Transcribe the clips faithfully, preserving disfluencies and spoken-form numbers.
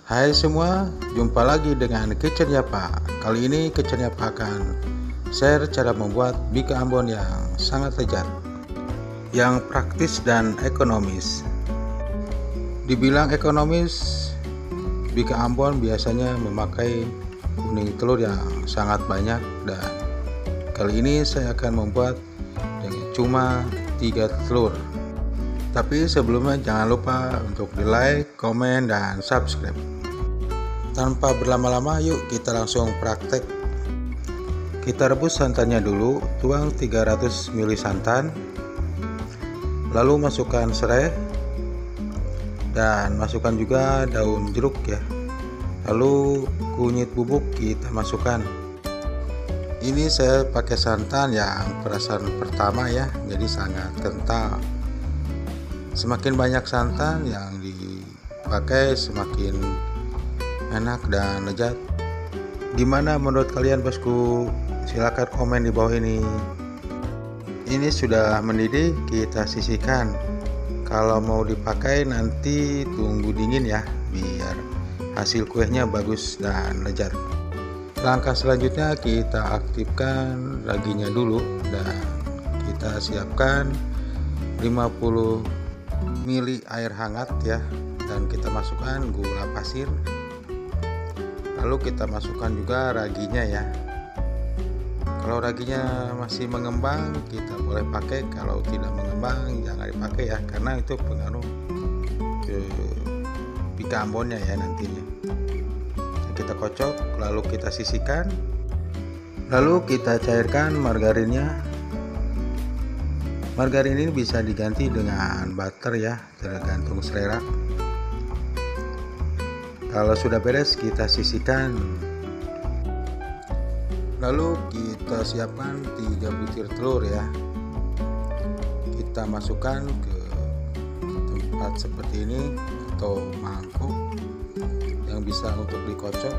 Hai semua, jumpa lagi dengan Kitchen Yapa. Kali ini Kitchen Yapa akan share cara membuat bika Ambon yang sangat lezat, yang praktis dan ekonomis. Dibilang ekonomis, bika Ambon biasanya memakai kuning telur yang sangat banyak, dan kali ini saya akan membuat dengan cuma tiga telur. Tapi sebelumnya jangan lupa untuk di like, komen, dan subscribe. Tanpa berlama-lama, yuk kita langsung praktek. Kita rebus santannya dulu, tuang tiga ratus mililiter santan, lalu masukkan serai dan masukkan juga daun jeruk ya. Lalu kunyit bubuk kita masukkan. Ini saya pakai santan yang perasan pertama ya, jadi sangat kental. Semakin banyak santan yang dipakai semakin enak dan lezat. Gimana menurut kalian bosku? Silahkan komen di bawah ini. Ini sudah mendidih, kita sisihkan. Kalau mau dipakai nanti tunggu dingin ya, biar hasil kuenya bagus dan lezat. Langkah selanjutnya kita aktifkan raginya dulu, dan kita siapkan lima puluh mililiter air hangat ya, dan kita masukkan gula pasir. Lalu kita masukkan juga raginya ya. Kalau raginya masih mengembang kita boleh pakai, kalau tidak mengembang jangan dipakai ya, karena itu pengaruh ke bika Ambonnya ya nantinya. Kita kocok, lalu kita sisihkan, lalu kita cairkan margarinnya. Margarin ini bisa diganti dengan butter ya, tergantung selera. Kalau sudah beres kita sisihkan, lalu kita siapkan tiga butir telur ya. Kita masukkan ke tempat seperti ini atau mangkuk yang bisa untuk dikocok.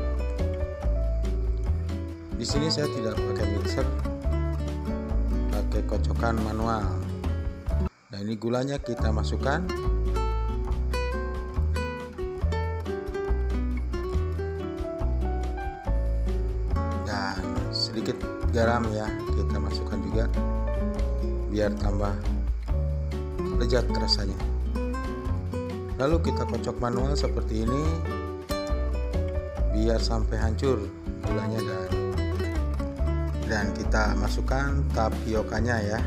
Di sini saya tidak pakai mixer, pakai kocokan manual. Nah, ini gulanya kita masukkan. Dan sedikit garam ya, kita masukkan juga biar tambah lezat rasanya. Lalu kita kocok manual seperti ini biar sampai hancur gulanya, dan dan kita masukkan tapiokanya ya.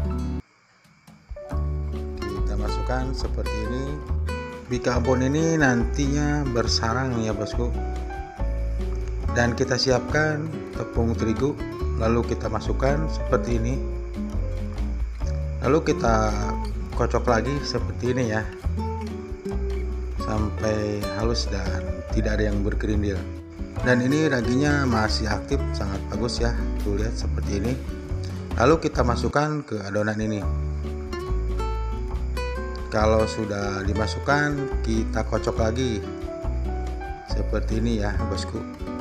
Kita masukkan seperti ini. Bika Ambon ini nantinya bersarang ya bosku. Dan kita siapkan tepung terigu, lalu kita masukkan seperti ini. Lalu kita kocok lagi seperti ini ya, sampai halus dan tidak ada yang berkerindil. Dan ini raginya masih aktif, sangat bagus ya, tuh lihat seperti ini. Lalu kita masukkan ke adonan ini. Kalau sudah dimasukkan kita kocok lagi seperti ini ya bosku.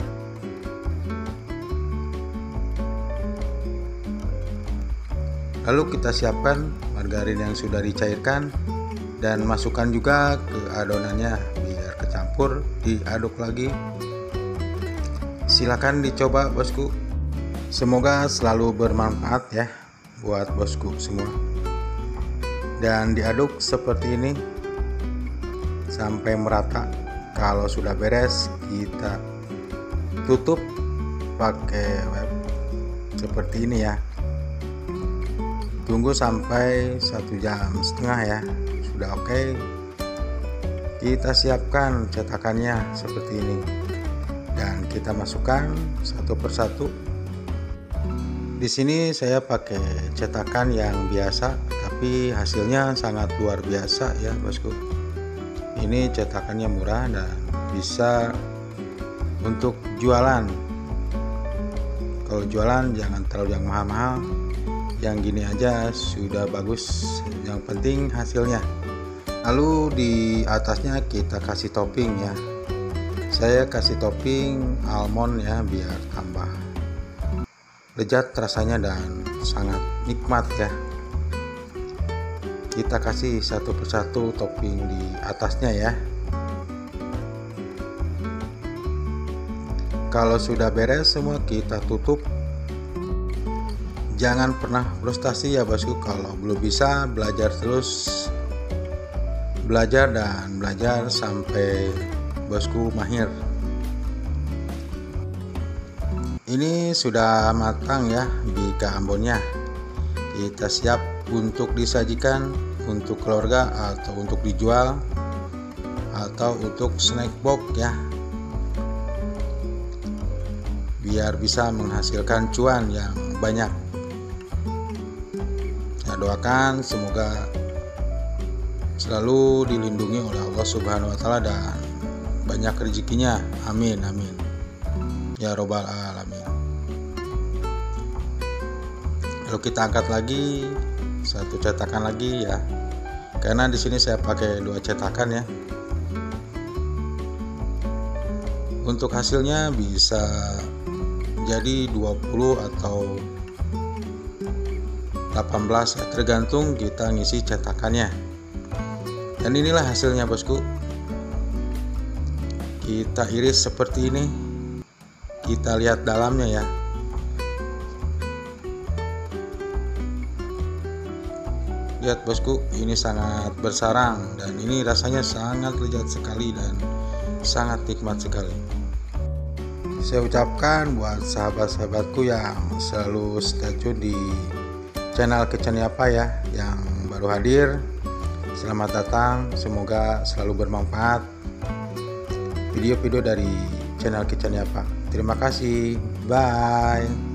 Lalu kita siapkan margarin yang sudah dicairkan dan masukkan juga ke adonannya biar kecampur, diaduk lagi. Silakan dicoba bosku. Semoga selalu bermanfaat ya buat bosku semua. Dan diaduk seperti ini sampai merata. Kalau sudah beres kita tutup pakai web seperti ini ya. Tunggu sampai satu jam setengah ya. Sudah oke okay. Kita siapkan cetakannya seperti ini, dan kita masukkan satu persatu. Di sini saya pakai cetakan yang biasa, tapi hasilnya sangat luar biasa ya bosku. Ini cetakannya murah dan bisa untuk jualan. Kalau jualan jangan terlalu yang mahal-mahal, yang gini aja sudah bagus, yang penting hasilnya. Lalu di atasnya kita kasih topping ya. Saya kasih topping almond ya biar tambah lezat rasanya dan sangat nikmat ya. Kita kasih satu persatu topping di atasnya ya. Kalau sudah beres semua kita tutup. Jangan pernah frustasi ya bosku, kalau belum bisa belajar terus, belajar dan belajar sampai bosku mahir. Ini sudah matang ya bika ambonnya. Kita siap untuk disajikan untuk keluarga atau untuk dijual atau untuk snack box ya, biar bisa menghasilkan cuan yang banyak. Saya doakan semoga selalu dilindungi oleh Allah Subhanahu wa taala dan banyak rezekinya. Amin amin ya robbal alamin. Lalu kita angkat lagi satu cetakan lagi ya, karena di sini saya pakai dua cetakan ya. Untuk hasilnya bisa jadi dua puluh atau delapan belas ya, tergantung kita ngisi cetakannya. Dan inilah hasilnya bosku. Kita iris seperti ini. Kita lihat dalamnya ya. Lihat bosku, ini sangat bersarang dan ini rasanya sangat lezat sekali dan sangat nikmat sekali. Saya ucapkan buat sahabat-sahabatku yang selalu stay tune di channel Kitchen Yapa ya, yang baru hadir, selamat datang. Semoga selalu bermanfaat video-video dari channel Kitchen Yapa. Terima kasih, bye.